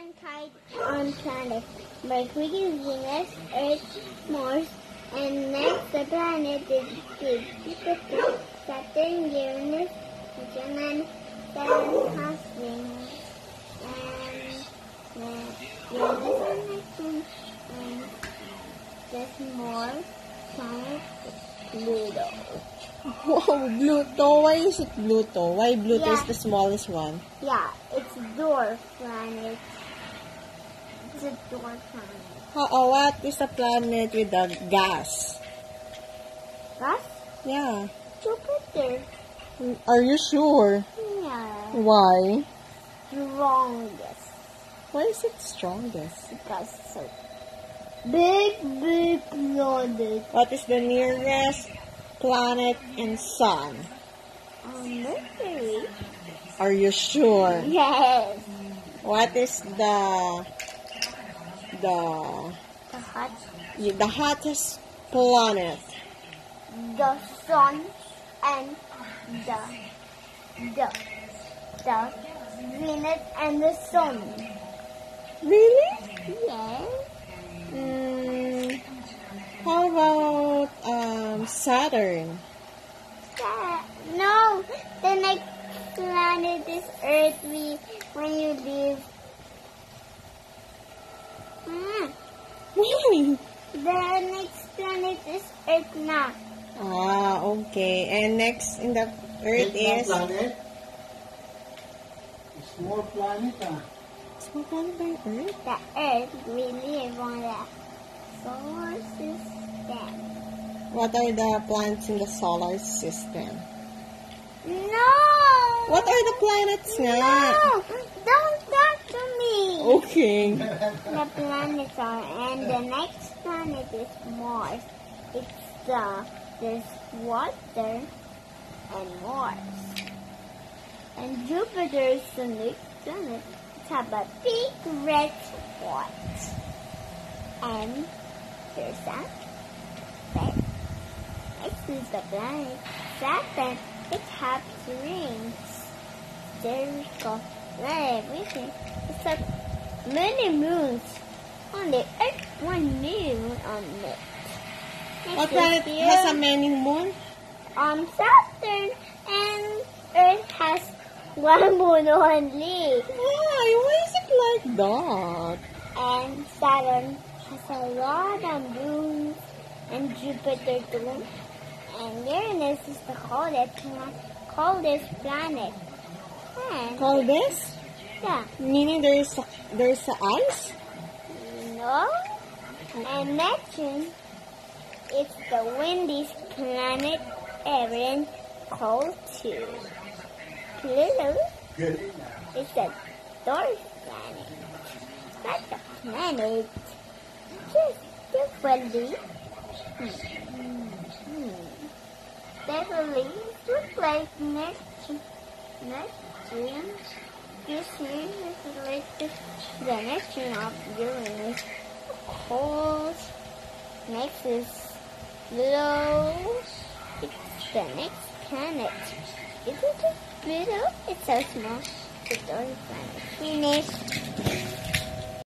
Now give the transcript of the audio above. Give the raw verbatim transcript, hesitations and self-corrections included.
seven types on planet: Mercury, Venus, Earth, Mars, and next the planet is Jupiter, Saturn, Uranus, Neptune, and Saturn has rings, and uh, Uranus and Neptune, and there's more planet Pluto. Whoa, Pluto. Why is it Pluto? Why Pluto Yeah. is the smallest one? Yeah, it's dwarf planet. It's a dwarf planet. How, oh, what is the planet with the gas? Gas? Yeah. Jupiter. Are you sure? Yeah. Why? Strongest. Why is it strongest? Because it's so big, big planet. What is the nearest planet and sun? Um, Mercury. Are you sure? Yes. What is the the The hot, the hottest planet? the sun, and the the the Venus and the sun. Really? Yes. Mm, how about um, Saturn? Sa- No, the next planet is Earth. We when you leave. Hmm. Why? The next planet is Earth now. Ah, okay. And next in the Earth is planet. Small planet, ah. small planet by Earth. The Earth we live on the solar system. What are the planets in the solar system? No. What are the planets nga? No, don't talk to me. Okay. The planets are, and the next planet is Mars. It's the there's water and Mars. And Jupiter is the next planet. It's have a big red spot. And there's that. Red. Next is the planet Saturn. It has rings. There we go. Everything. It's like many moons on the Earth, one moon on it. What planet has a many moon? Um, Saturn and Earth has one moon only. Why? Why is it like that? And Saturn has a lot of moons, and Jupiter too. And Uranus is the coldest, coldest planet. And Coldest? yeah, Meaning there is a, there is a ice? no. And Neptune is the windiest planet ever and cold too. Pluto is the dwarf planet. Not the planet. Just differently. Hmm. Hmm. Definitely look like Neptune. Neptune. You see, this is like the, the Neptune of Uranus. Cold. Next is Pluto. It's the next planet. Is it just Pluto? It's so small. The dwarf planet. Finish.